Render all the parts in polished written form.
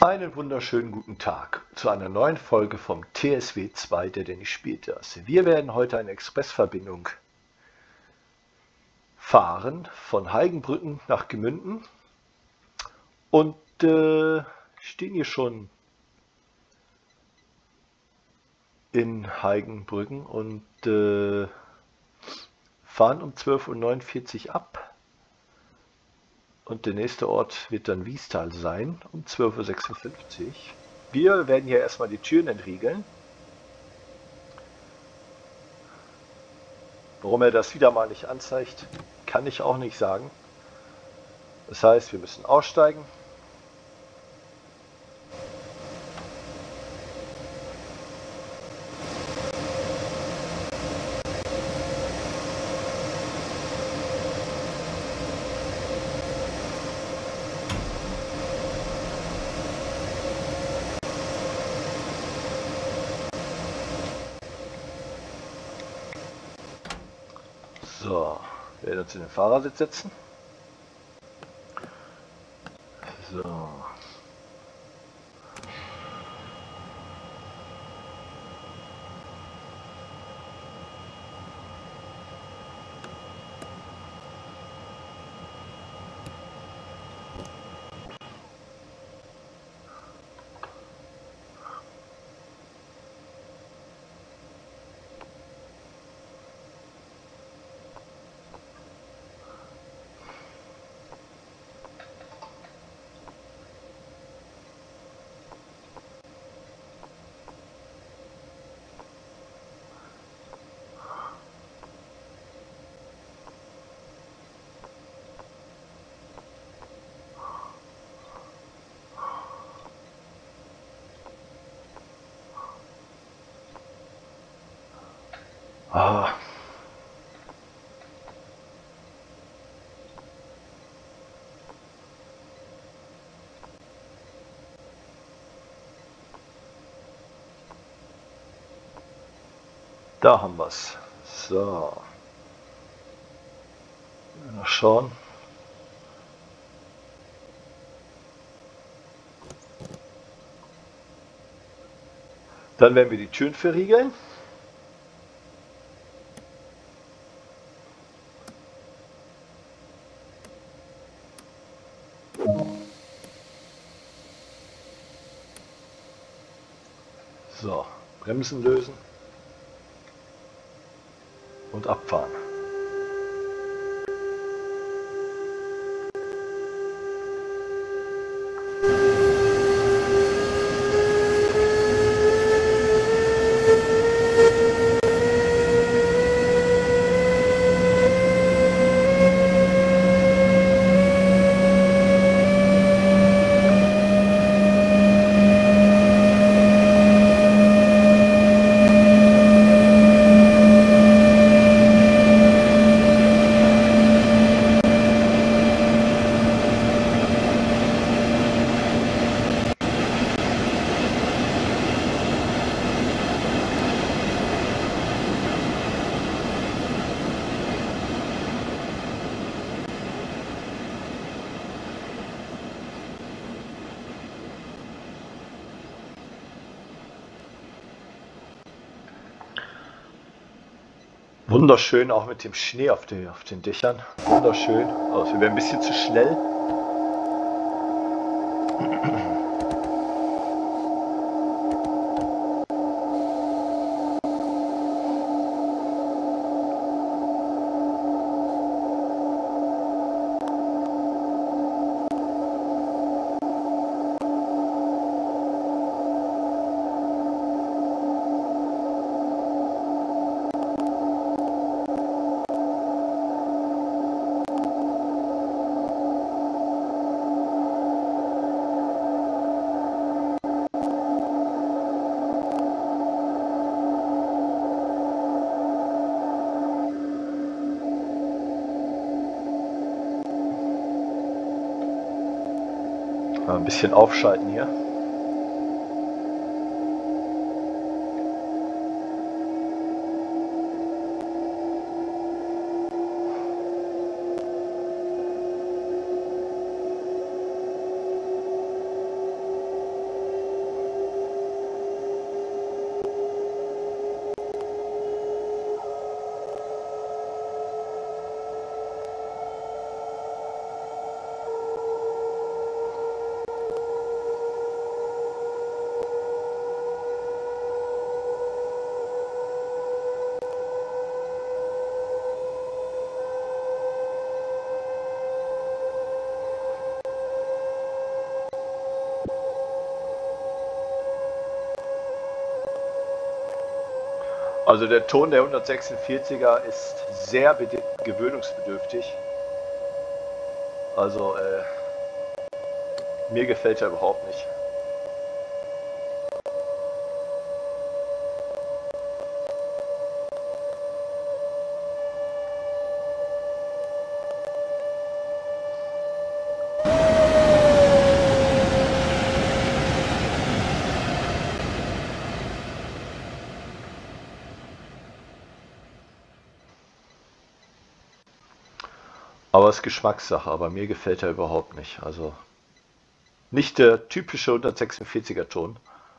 Einen wunderschönen guten Tag zu einer neuen Folge vom TSW 2, der Dennis spielt das. Wir werden heute eine Expressverbindung fahren von Heigenbrücken nach Gemünden und stehen hier schon in Heigenbrücken und fahren um 12:49 Uhr ab. Und der nächste Ort wird dann Wiestal sein, um 12:56 Uhr. Wir werden hier erstmal die Türen entriegeln. Warum er das wieder mal nicht anzeigt, kann ich auch nicht sagen. Das heißt, wir müssen aussteigen. So, wir werden uns in den Fahrersitz setzen. So. Ah. Da haben wir es. So. Mal schauen. Dann werden wir die Türen verriegeln. So, Bremsen lösen und abfahren. Wunderschön, auch mit dem Schnee auf den Dächern. Wunderschön. Also wir werden ein bisschen zu schnell. Mal ein bisschen aufschalten hier. Also der Ton der 146er ist sehr gewöhnungsbedürftig. Also mir gefällt er überhaupt nicht. Aber es ist Geschmackssache, aber mir gefällt er überhaupt nicht. Also nicht der typische 146er Ton.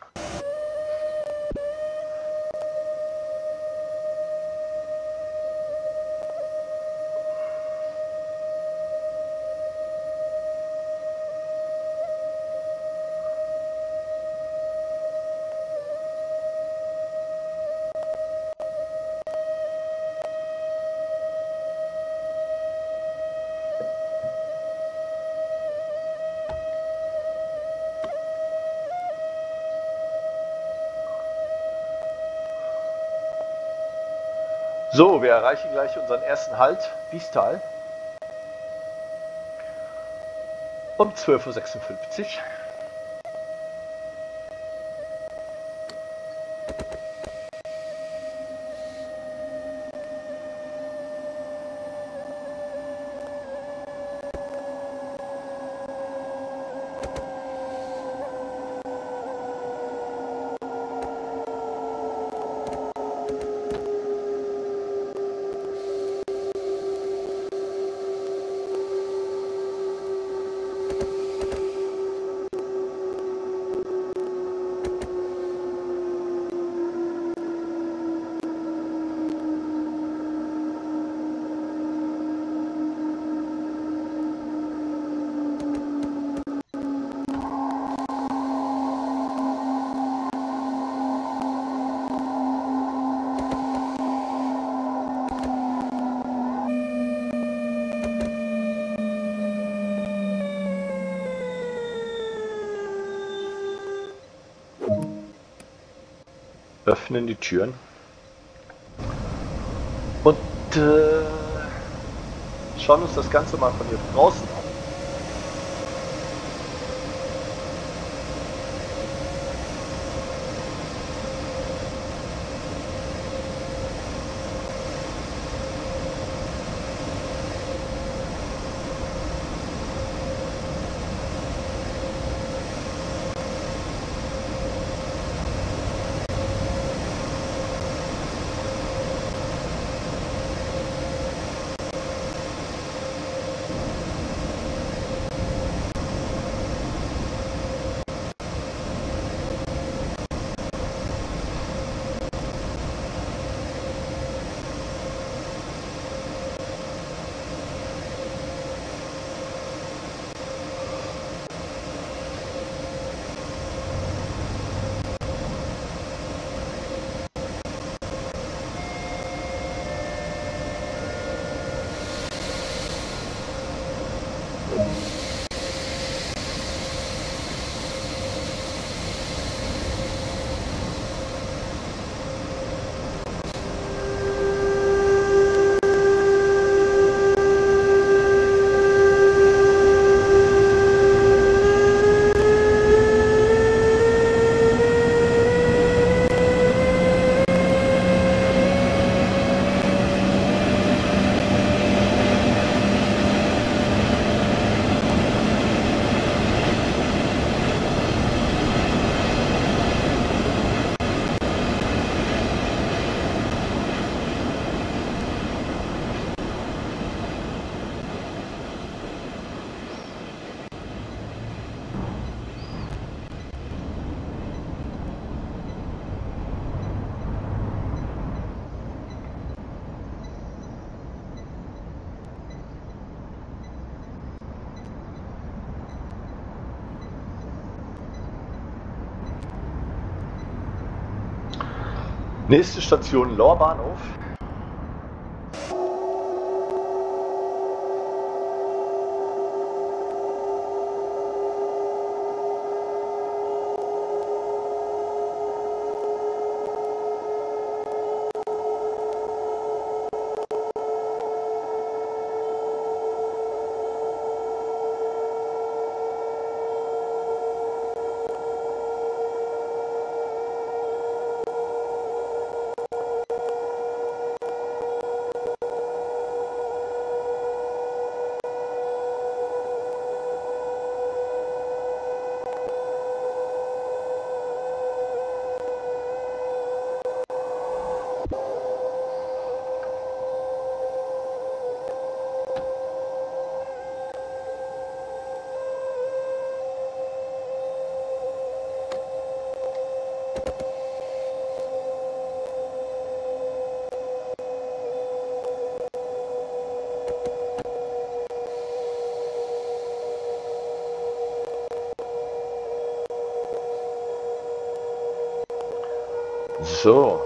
So, wir erreichen gleich unseren ersten Halt, Biestal, um 12:56 Uhr. Öffnen die Türen und schauen uns das Ganze mal von hier draußen an. Nächste Station Lohr-Bahnhof. So,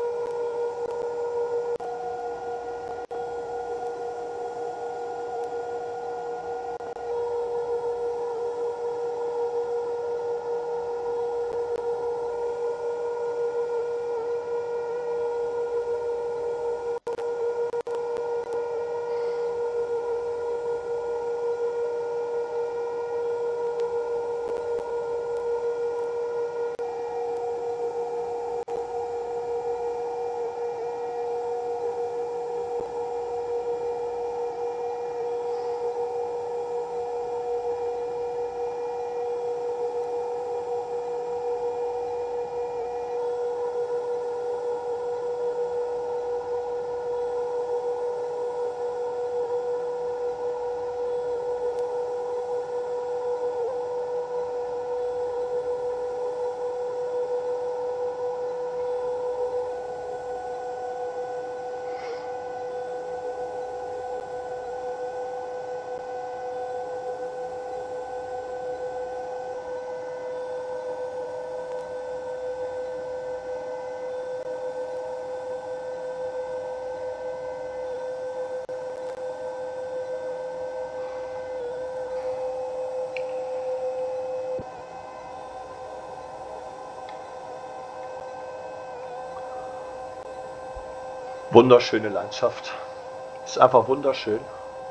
wunderschöne Landschaft. Ist einfach wunderschön.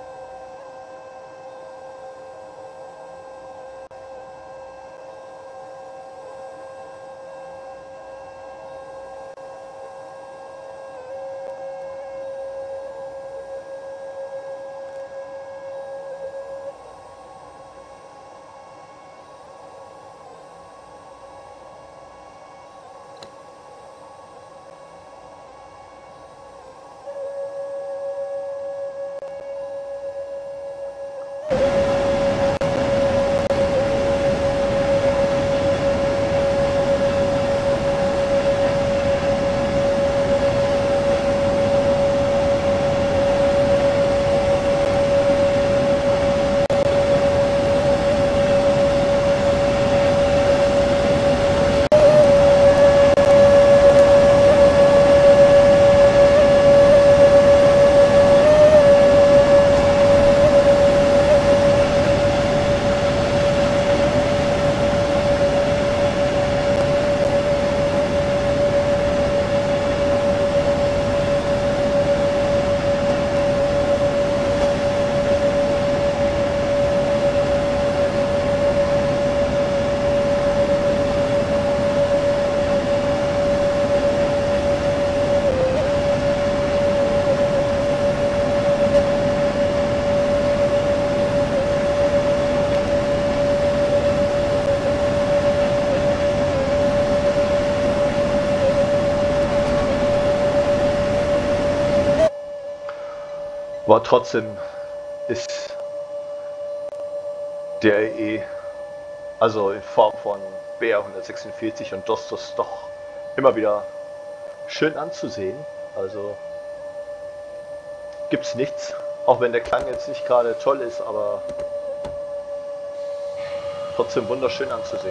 Aber trotzdem ist der E, also in Form von BR 146 und Dostos, doch immer wieder schön anzusehen. Also gibt's nichts, auch wenn der Klang jetzt nicht gerade toll ist, aber trotzdem wunderschön anzusehen.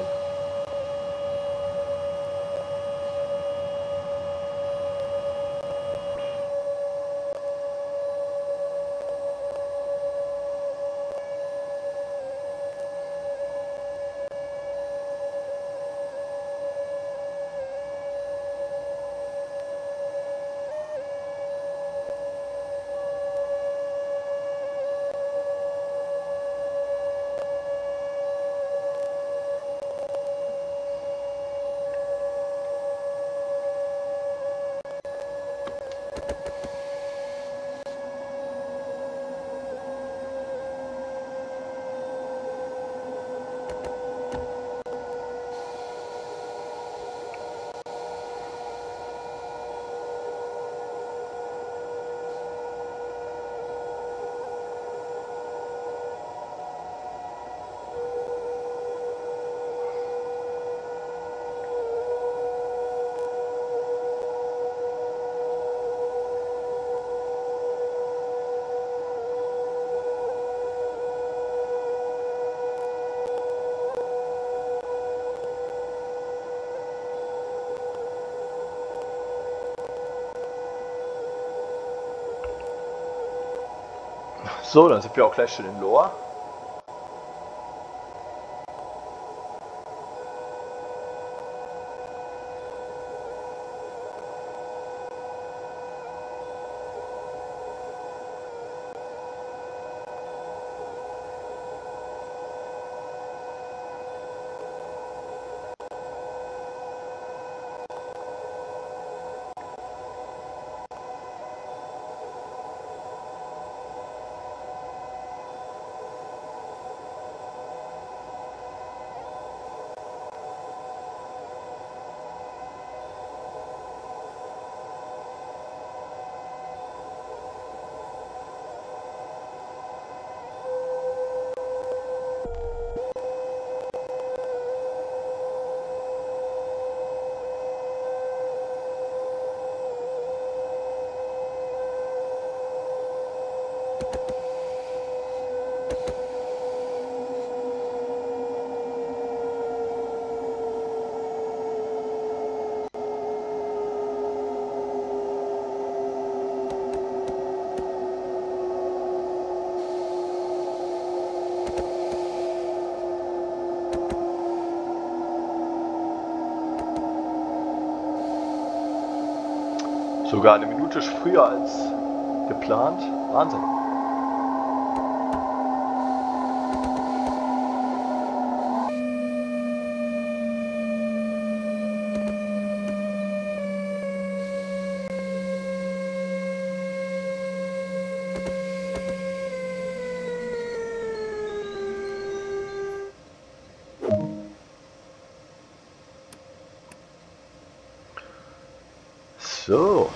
So, dann sind wir auch gleich schon in Lohr. Sogar eine Minute früher als geplant. Wahnsinn. So.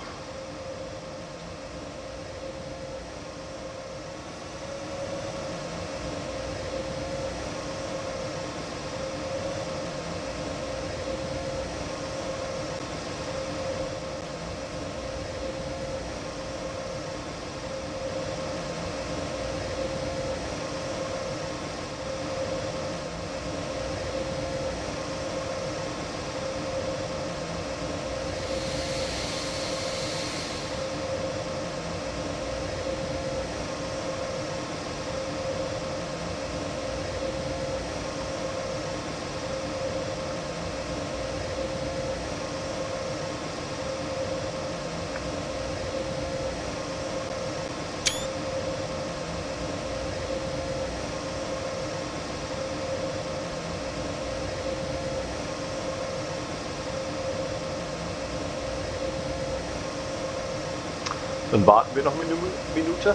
Dann warten wir noch eine Minute.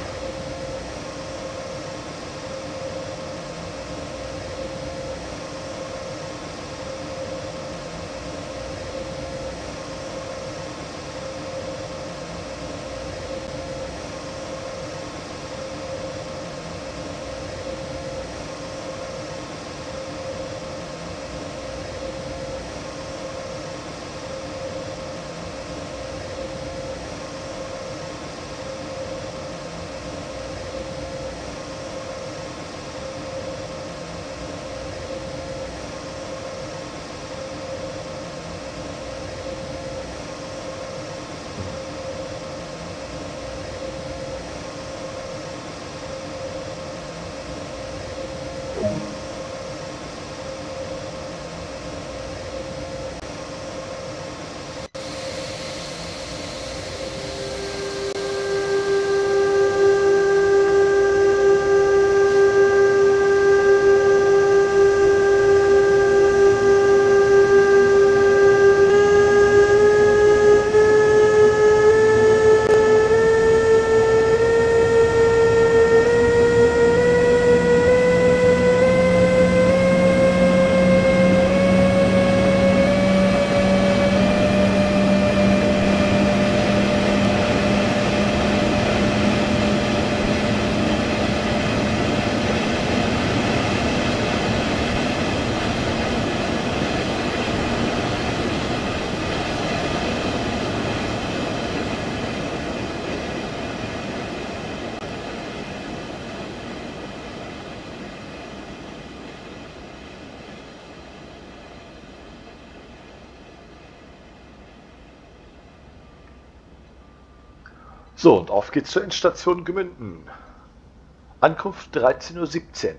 So, und auf geht's zur Endstation Gmünden. Ankunft 13:17 Uhr.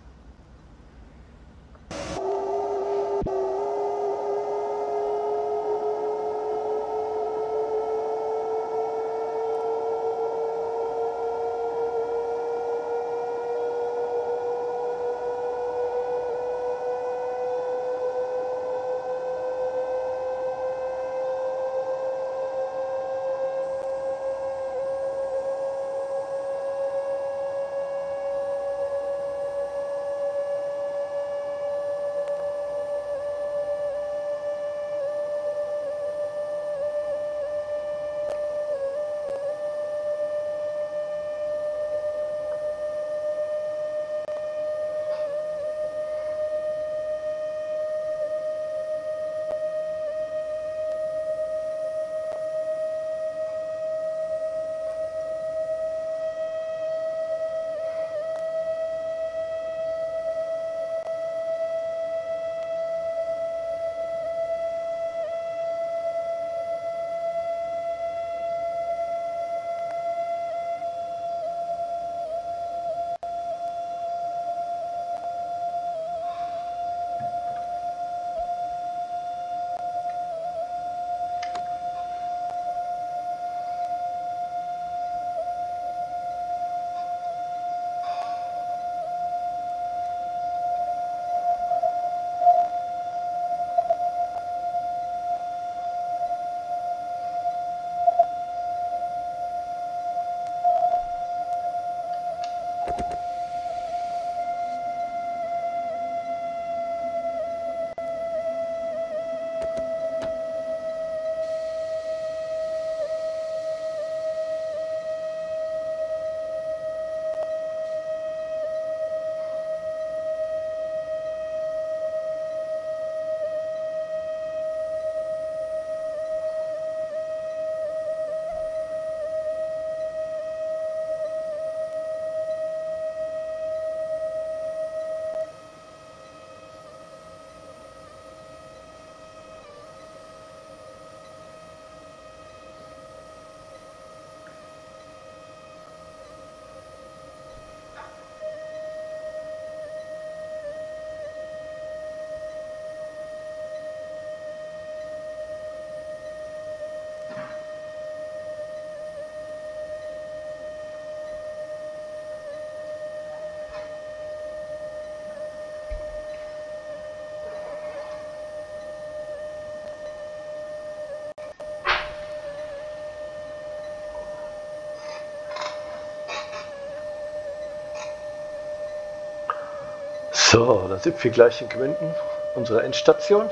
So, da sind wir gleich in Gmünden, unserer Endstation.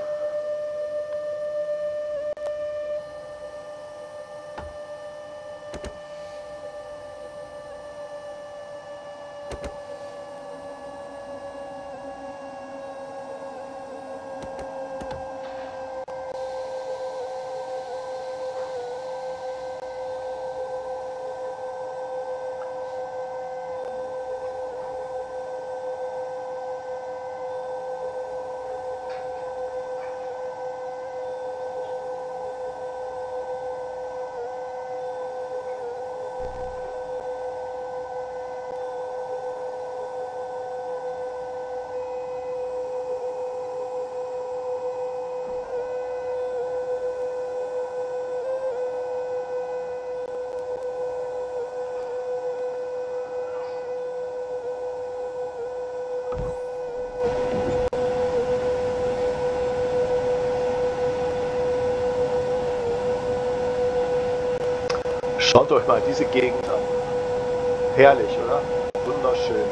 Schaut euch mal diese Gegend an. Herrlich, oder? Wunderschön.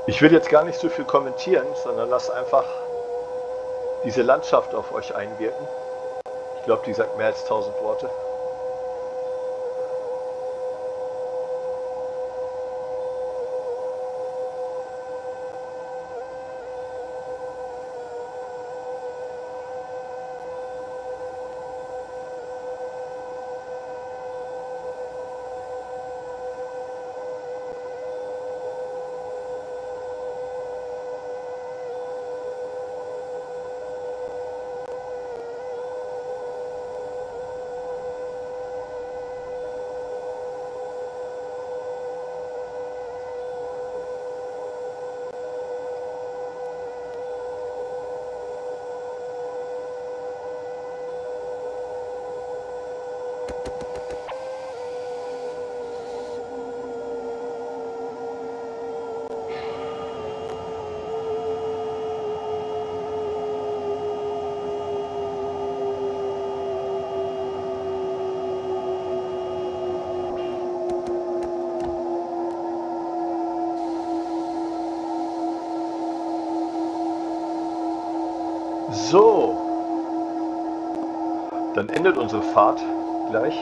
Ich will jetzt gar nicht so viel kommentieren, sondern lass einfach diese Landschaft auf euch einwirken. Ich glaube, die sagt mehr als 1000 Worte. So, dann endet unsere Fahrt gleich.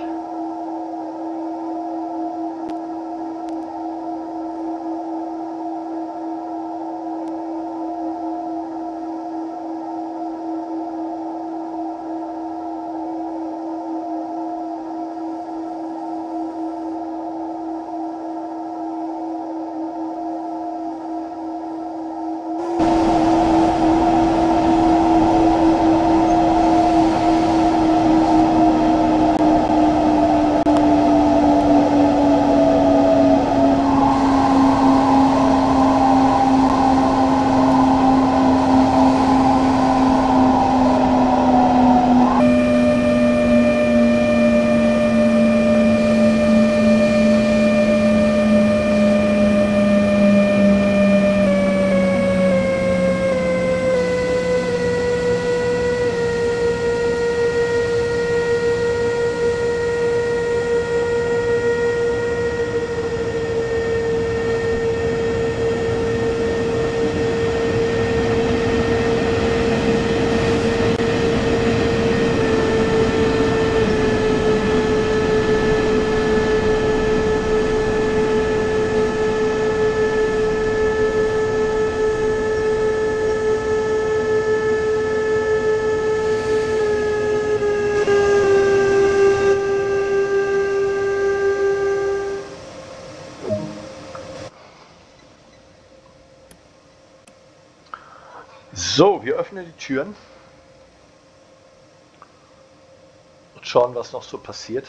So, wir öffnen die Türen und schauen, was noch so passiert.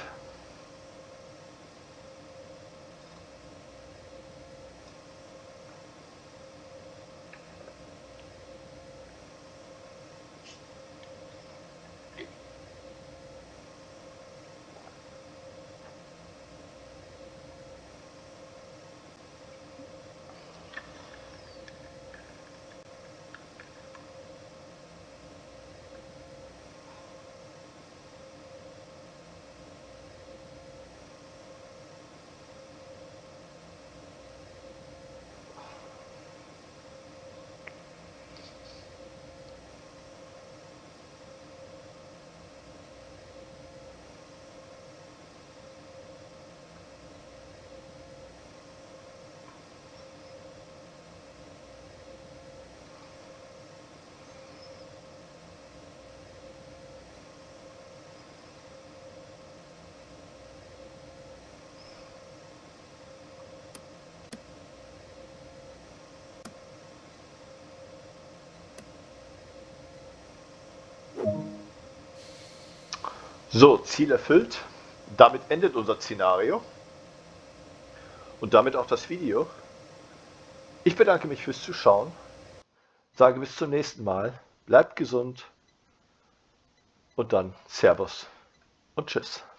So, Ziel erfüllt. Damit endet unser Szenario und damit auch das Video. Ich bedanke mich fürs Zuschauen, sage bis zum nächsten Mal, bleibt gesund und dann Servus und Tschüss.